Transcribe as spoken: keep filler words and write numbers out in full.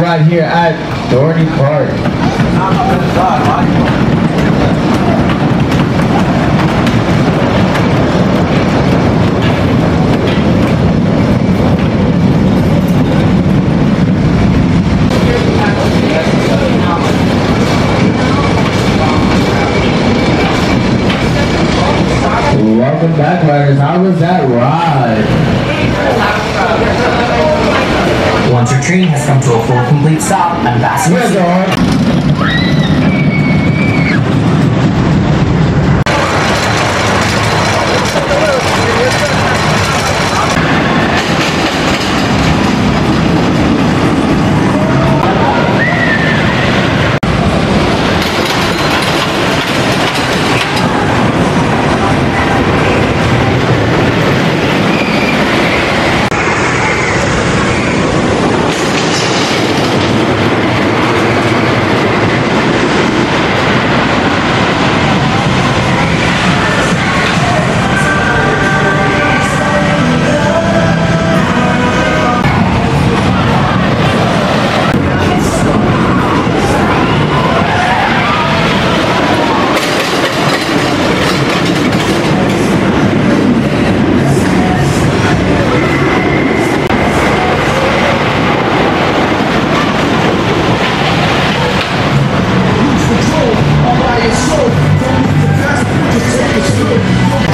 right here at Dorney Park. Welcome back, riders. How was that ride? Once your train has come to a full complete stop, unfasten your seat. Control, all by yourself. Don't need the best, just take it slow.